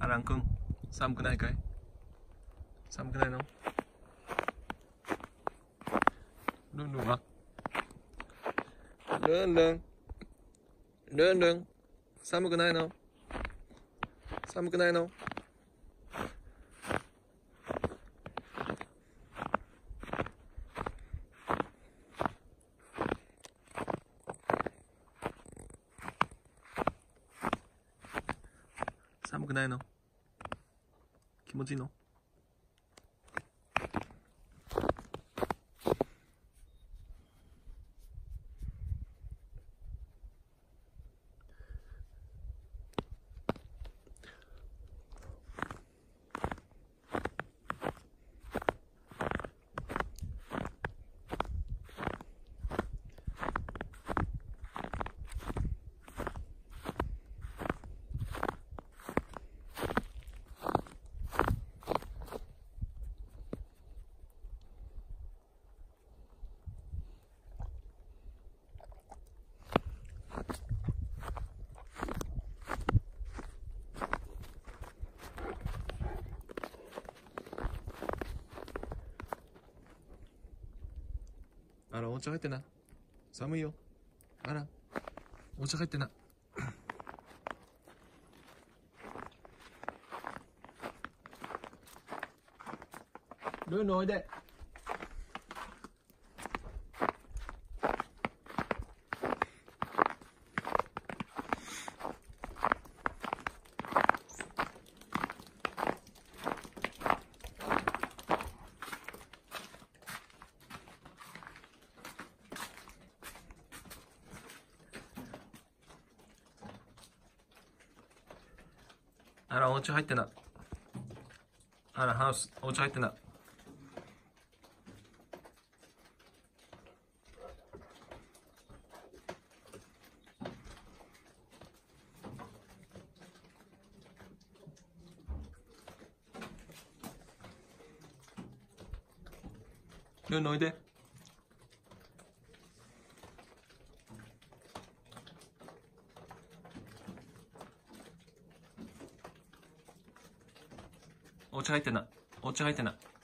アラン君、寒くないかい？寒くないの？ルンルンは？ルンルン、ルンルン、寒くないの？寒くないの？寒くないの？気持ちいいの？あら、お茶入ってな。寒いよ。あら、お茶入ってな。ルンルンおいで。あら、お茶入ってな。あら、ハウス、お茶入ってな。ルンルンおいで。お茶入ってな。お茶入ってな。